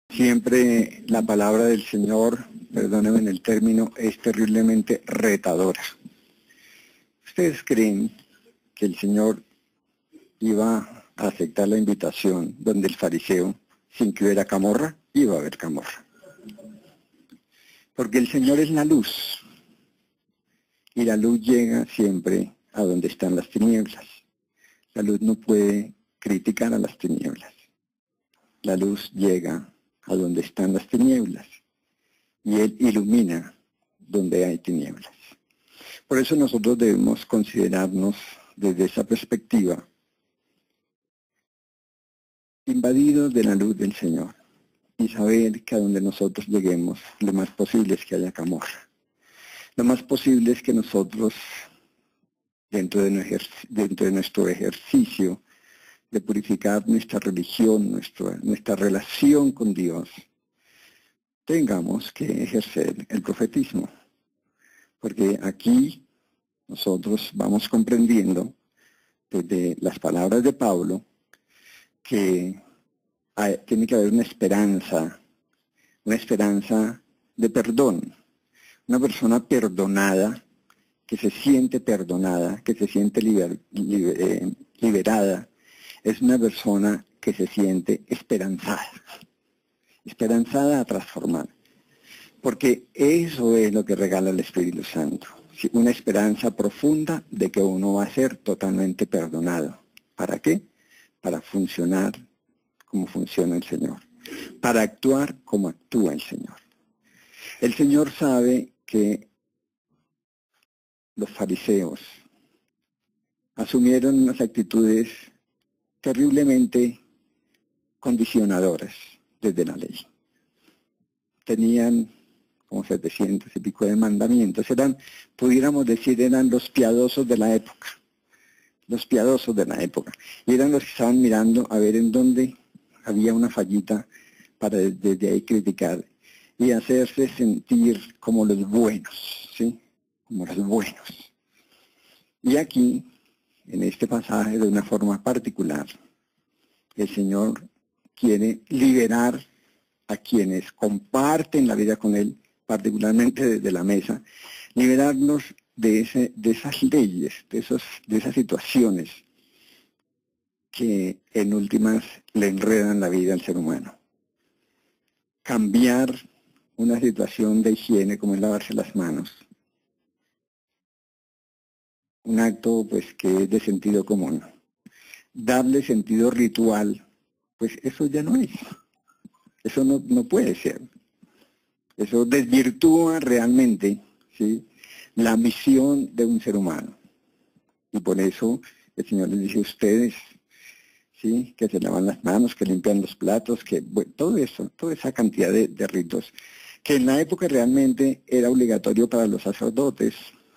Siempre la palabra del Señor, perdónenme en el término, es terriblemente retadora. ¿Ustedes creen que el Señor iba a aceptar la invitación donde el fariseo, sin que hubiera camorra? Iba a haber camorra. Porque el Señor es la luz, y la luz llega siempre a donde están las tinieblas. La luz no puede criticar a las tinieblas. La luz llega a donde están las tinieblas, y Él ilumina donde hay tinieblas. Por eso nosotros debemos considerarnos desde esa perspectiva invadidos de la luz del Señor y saber que a donde nosotros lleguemos, lo más posible es que haya camorra. Lo más posible es que nosotros, dentro de nuestro ejercicio de purificar nuestra religión, nuestra relación con Dios, tengamos que ejercer el profetismo. Porque aquí nosotros vamos comprendiendo desde las palabras de Pablo que tiene que haber una esperanza de perdón. Una persona perdonada, que se siente perdonada, que se siente liberada, es una persona que se siente esperanzada a transformar. Porque eso es lo que regala el Espíritu Santo. Una esperanza profunda de que uno va a ser totalmente perdonado. ¿Para qué? Para funcionar como funciona el Señor. Para actuar como actúa el Señor. El Señor sabe que los fariseos asumieron unas actitudes terriblemente condicionadoras desde la ley. Tenían como 700 y pico de mandamientos. Pudiéramos decir, eran los piadosos de la época. Los piadosos de la época. Y eran los que estaban mirando a ver en dónde había una fallita para desde ahí criticar y hacerse sentir como los buenos, ¿sí? Como los buenos. Y aquí, en este pasaje, de una forma particular, el Señor quiere liberar a quienes comparten la vida con Él, particularmente desde la mesa, liberarnos de esas leyes, de esas situaciones que en últimas le enredan la vida al ser humano. Cambiar una situación de higiene como es lavarse las manos, un acto pues que es de sentido común. Darle sentido ritual, pues eso ya no es. Eso no puede ser. Eso desvirtúa realmente, ¿sí?, la misión de un ser humano. Y por eso el Señor les dice a ustedes, ¿sí?, que se lavan las manos, que limpian los platos, que bueno, todo eso, toda esa cantidad de ritos, que en la época realmente era obligatorio para los sacerdotes,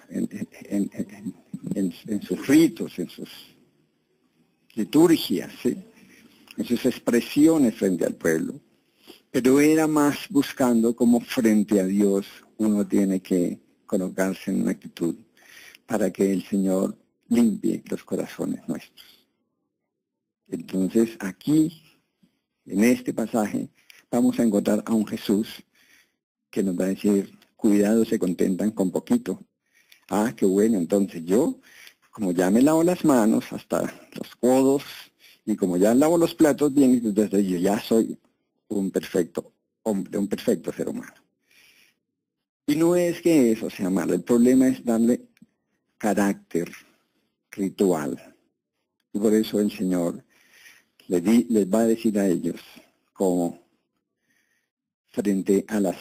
en sus ritos, en sus liturgias, ¿sí?, en sus expresiones frente al pueblo. Pero era más buscando cómo frente a Dios uno tiene que colocarse en una actitud para que el Señor limpie los corazones nuestros. Entonces aquí, en este pasaje, vamos a encontrar a un Jesús que nos va a decir, cuidado, se contentan con poquito. Ah, qué bueno, entonces yo, como ya me lavo las manos hasta los codos, y como ya lavo los platos bien, entonces yo ya soy un perfecto hombre, un perfecto ser humano. Y no es que eso sea malo, el problema es darle carácter ritual. Y por eso el Señor les va a decir a ellos, como frente a las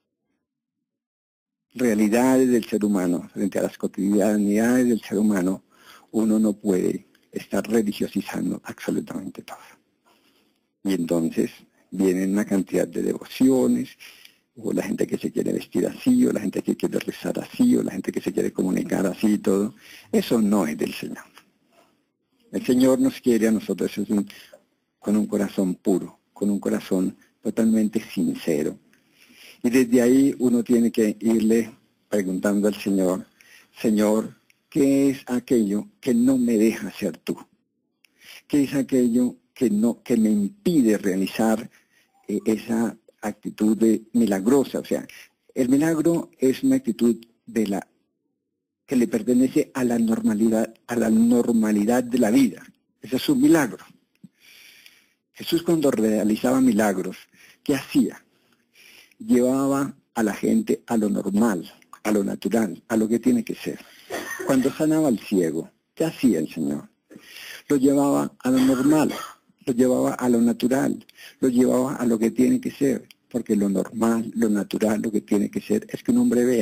realidades del ser humano, frente a las cotidianidades del ser humano, uno no puede estar religiosizando absolutamente todo. Y entonces vienen una cantidad de devociones, o la gente que se quiere vestir así, o la gente que quiere rezar así, o la gente que se quiere comunicar así y todo. Eso no es del Señor. El Señor nos quiere a nosotros con un corazón puro, con un corazón totalmente sincero. Y desde ahí uno tiene que irle preguntando al Señor, Señor, ¿qué es aquello que no me deja ser tú? ¿Qué es aquello que me impide realizar esa actitud milagrosa. O sea, el milagro es una actitud que le pertenece a la normalidad de la vida. Ese es un milagro. Jesús, cuando realizaba milagros, ¿qué hacía? Llevaba a la gente a lo normal, a lo natural, a lo que tiene que ser. Cuando sanaba al ciego, ¿qué hacía el Señor? Lo llevaba a lo normal, lo llevaba a lo natural, lo llevaba a lo que tiene que ser, porque lo normal, lo natural, lo que tiene que ser es que un hombre vea.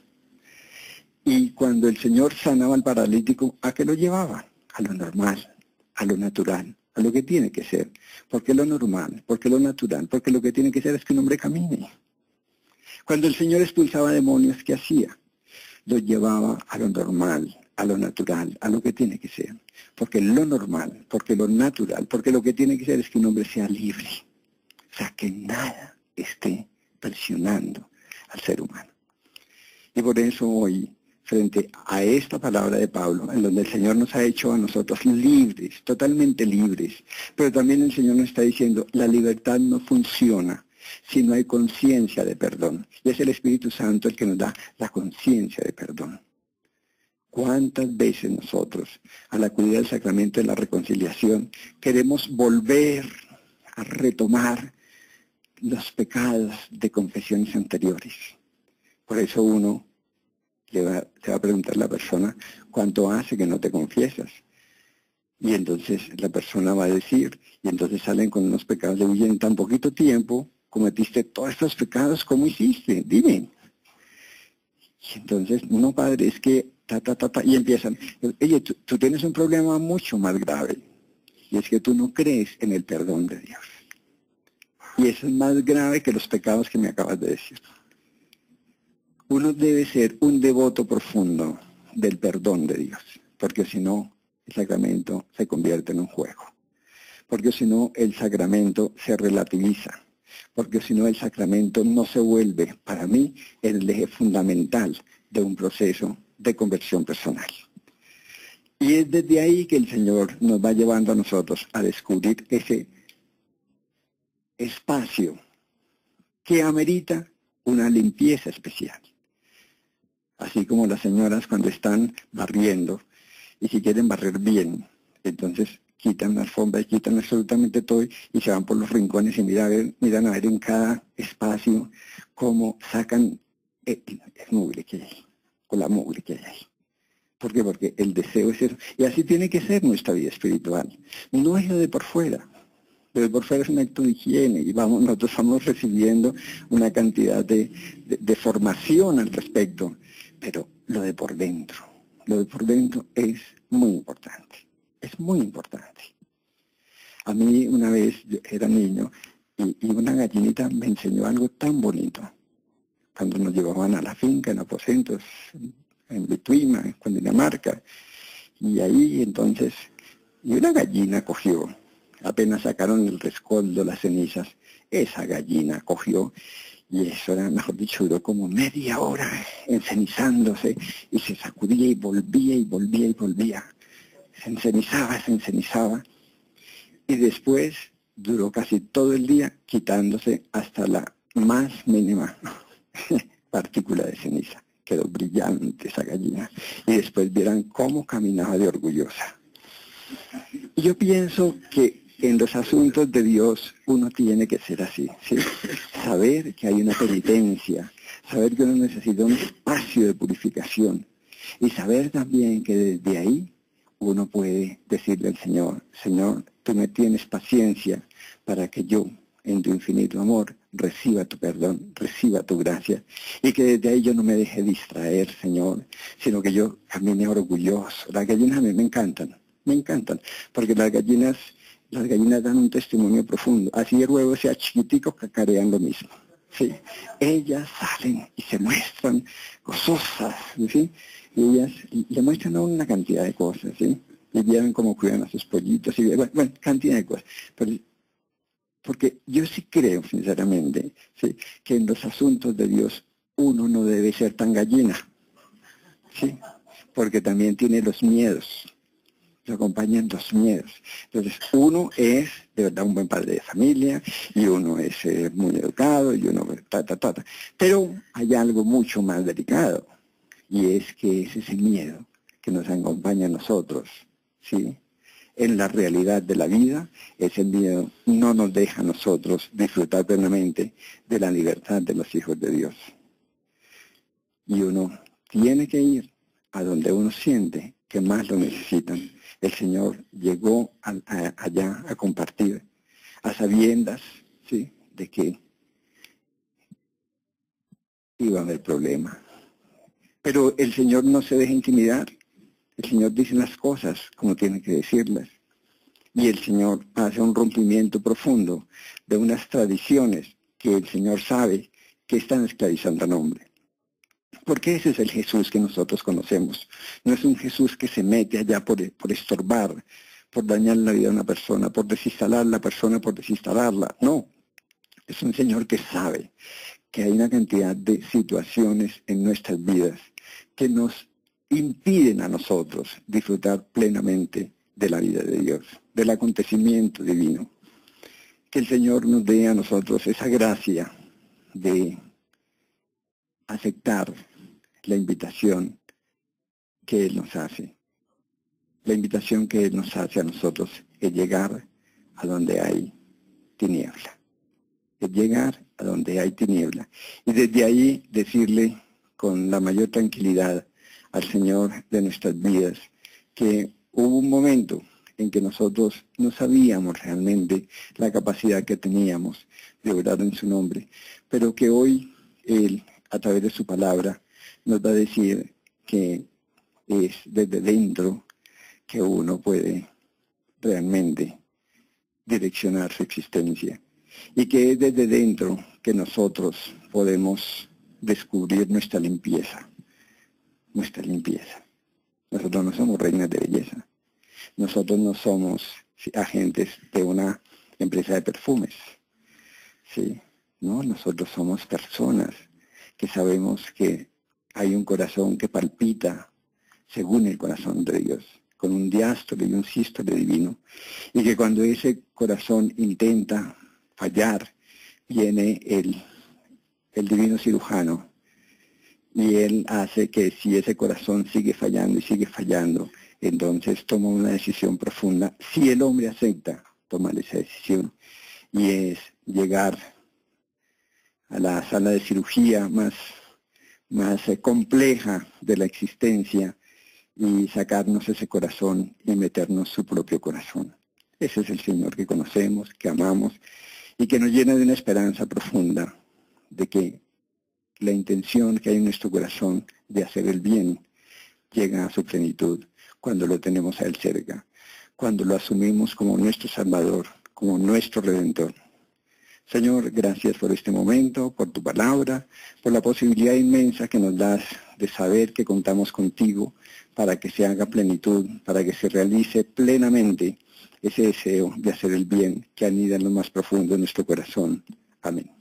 Y cuando el Señor sanaba al paralítico, ¿a qué lo llevaba? A lo normal, a lo natural, a lo que tiene que ser. ¿Por qué lo normal? ¿Por qué lo natural? Porque lo que tiene que ser es que un hombre camine. Cuando el Señor expulsaba demonios, ¿qué hacía? Los llevaba a lo normal, a lo natural, a lo que tiene que ser. Porque lo normal, porque lo natural, porque lo que tiene que ser es que un hombre sea libre. O sea, que nada esté presionando al ser humano. Y por eso hoy, frente a esta palabra de Pablo, en donde el Señor nos ha hecho a nosotros libres, totalmente libres, pero también el Señor nos está diciendo, la libertad no funciona si no hay conciencia de perdón. Y es el Espíritu Santo el que nos da la conciencia de perdón. ¿Cuántas veces nosotros, al acudir al sacramento de la reconciliación, queremos volver a retomar los pecados de confesiones anteriores? Por eso uno te va a preguntar a la persona, ¿cuánto hace que no te confiesas? Y entonces la persona va a decir, y entonces salen con unos pecados, le dicen, en tan poquito tiempo cometiste todos estos pecados, ¿cómo hiciste? Dime. Y entonces, no, padre, es que, y empiezan, oye, tú tienes un problema mucho más grave, y es que tú no crees en el perdón de Dios. Y eso es más grave que los pecados que me acabas de decir. Uno debe ser un devoto profundo del perdón de Dios, porque si no, el sacramento se convierte en un juego. Porque si no, el sacramento se relativiza. Porque si no, el sacramento no se vuelve, para mí, el eje fundamental de un proceso de conversión personal. Y es desde ahí que el Señor nos va llevando a nosotros a descubrir ese espacio que amerita una limpieza especial. Así como las señoras cuando están barriendo, y si quieren barrer bien, entonces quitan la alfombra y quitan absolutamente todo y se van por los rincones y miran a ver en cada espacio cómo sacan el mugre que hay ahí, o la mugre que hay ahí. ¿Por qué? Porque el deseo es eso. Y así tiene que ser nuestra vida espiritual. No es lo de por fuera. Lo de por fuera es un acto de higiene y nosotros vamos recibiendo una cantidad de formación al respecto. Pero lo de por dentro es muy importante. Es muy importante. A mí una vez, yo era niño, y una gallinita me enseñó algo tan bonito. Cuando nos llevaban a la finca, en aposentos, en Vituima, en Cundinamarca, y ahí entonces, y una gallina cogió, apenas sacaron el rescoldo, las cenizas, esa gallina cogió, y eso era, mejor dicho, duró como media hora encenizándose, y se sacudía y volvía y volvía y volvía. Se encenizaba, y después duró casi todo el día quitándose hasta la más mínima partícula de ceniza. Quedó brillante esa gallina. Y después vieran cómo caminaba de orgullosa. Y yo pienso que en los asuntos de Dios uno tiene que ser así, ¿sí? Saber que hay una penitencia, saber que uno necesita un espacio de purificación y saber también que desde ahí uno puede decirle al Señor, Señor, tú me tienes paciencia para que yo, en tu infinito amor, reciba tu perdón, reciba tu gracia, y que desde ahí yo no me deje distraer, Señor, sino que yo camine orgulloso. Las gallinas a mí me encantan, porque las gallinas dan un testimonio profundo. Así el huevo sea chiquitico, cacarean lo mismo. ¿Sí? Ellas salen y se muestran gozosas, ¿sí? Y ellas le muestran una cantidad de cosas, ¿sí? Y vieron cómo cuidan a sus pollitos, y bueno, cantidad de cosas. Pero, porque yo sí creo, sinceramente, ¿sí?, que en los asuntos de Dios uno no debe ser tan gallina, ¿sí? Porque también tiene los miedos. Nos acompañan dos miedos. Entonces, uno es de verdad un buen padre de familia, y uno es muy educado, y uno Pero hay algo mucho más delicado, y es que es ese miedo que nos acompaña a nosotros, ¿sí? En la realidad de la vida, ese miedo no nos deja a nosotros disfrutar plenamente de la libertad de los hijos de Dios. Y uno tiene que ir a donde uno siente que más lo necesitan. El Señor llegó allá a compartir, a sabiendas, ¿sí?, de que iba a haber problema. Pero el Señor no se deja intimidar. El Señor dice las cosas como tiene que decirlas. Y el Señor hace un rompimiento profundo de unas tradiciones que el Señor sabe que están esclavizando al hombre. Porque ese es el Jesús que nosotros conocemos. No es un Jesús que se mete allá por estorbar, por dañar la vida de una persona, por desinstalar la persona, por desinstalarla. No, es un Señor que sabe que hay una cantidad de situaciones en nuestras vidas que nos impiden a nosotros disfrutar plenamente de la vida de Dios, del acontecimiento divino. Que el Señor nos dé a nosotros esa gracia de aceptar la invitación que Él nos hace. La invitación que Él nos hace a nosotros es llegar a donde hay tiniebla. Es llegar a donde hay tiniebla. Y desde ahí decirle con la mayor tranquilidad al Señor de nuestras vidas que hubo un momento en que nosotros no sabíamos realmente la capacidad que teníamos de orar en su nombre, pero que hoy Él, a través de su palabra, nos va a decir que es desde dentro que uno puede realmente direccionar su existencia, y que es desde dentro que nosotros podemos descubrir nuestra limpieza. Nuestra limpieza. Nosotros no somos reinas de belleza. Nosotros no somos agentes de una empresa de perfumes. ¿Sí? No, nosotros somos personas que sabemos que hay un corazón que palpita según el corazón de Dios, con un diástole y un sístole divino, y que cuando ese corazón intenta fallar, viene el divino cirujano, y él hace que si ese corazón sigue fallando y sigue fallando, entonces toma una decisión profunda. Si el hombre acepta tomar esa decisión, y es llegar a la sala de cirugía más compleja de la existencia y sacarnos ese corazón y meternos su propio corazón. Ese es el Señor que conocemos, que amamos y que nos llena de una esperanza profunda de que la intención que hay en nuestro corazón de hacer el bien llega a su plenitud cuando lo tenemos a Él cerca, cuando lo asumimos como nuestro Salvador, como nuestro Redentor. Señor, gracias por este momento, por tu palabra, por la posibilidad inmensa que nos das de saber que contamos contigo para que se haga plenitud, para que se realice plenamente ese deseo de hacer el bien que anida en lo más profundo de nuestro corazón. Amén.